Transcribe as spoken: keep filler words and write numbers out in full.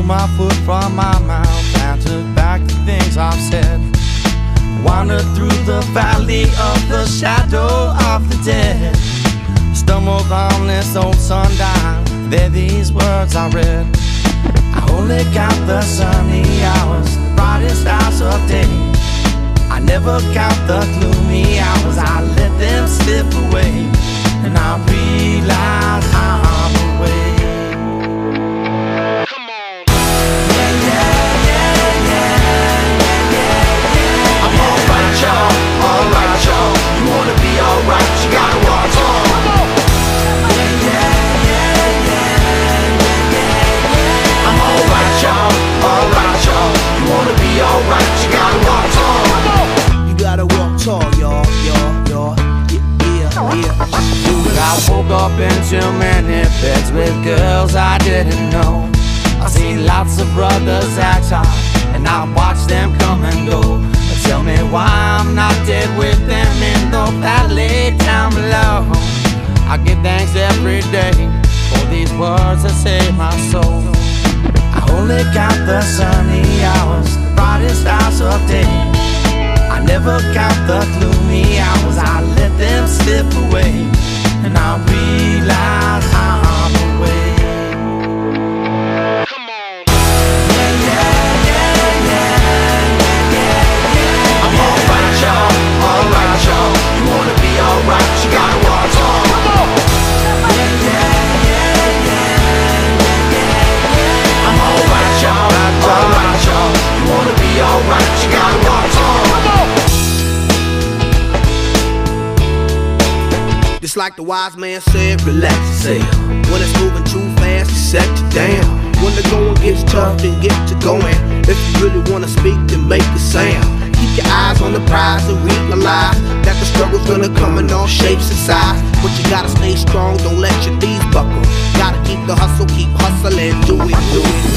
removed my foot from my mouth and took back the things I've said. Wandered through the valley of the shadow of the dead. Stumbled on this old sundial, there these words I read. I only count the sunny hours, the brightest hours of day. I never count the gloomy hours, I let them slip away. And I realize I'm away. Come on. Yeah, yeah, yeah, yeah, yeah, yeah. I'm alright, y'all, alright, y'all. You wanna be alright, you gotta walk on. Yeah, yeah, yeah, yeah, yeah, yeah. I'm alright, y'all, alright, y'all. You wanna be alright, you gotta walk on. You gotta walk tall, y'all, y'all, y'all. Yeah, yeah, yeah. I woke up in too many beds with girls I didn't know. I've seen lots of brothers act hard, and I watched them come and go. But tell me why I'm not dead with them in the valley down below. I give thanks every day for these words that save my soul. I only count the sunny hours, the brightest hours of day. I never count the gloomy hours, I let them slip away. And I realize I'm away. Come on. Yeah, yeah, yeah, yeah, yeah, yeah. I'm alright, y'all, alright, y'all. You wanna be alright, you gotta walk on. Yeah, yeah, yeah, yeah, yeah, yeah. I'm alright, y'all, alright, y'all. You wanna be alright, you gotta walk on. Just like the wise man said, relax yourself. When it's moving too fast, you set you down. When the going gets tough, then get to going. If you really wanna speak, then make a sound. Keep your eyes on the prize and realize that the struggle's gonna come in all shapes and sizes. But you gotta stay strong, don't let your knees buckle. Gotta keep the hustle, keep hustling, do it, do it.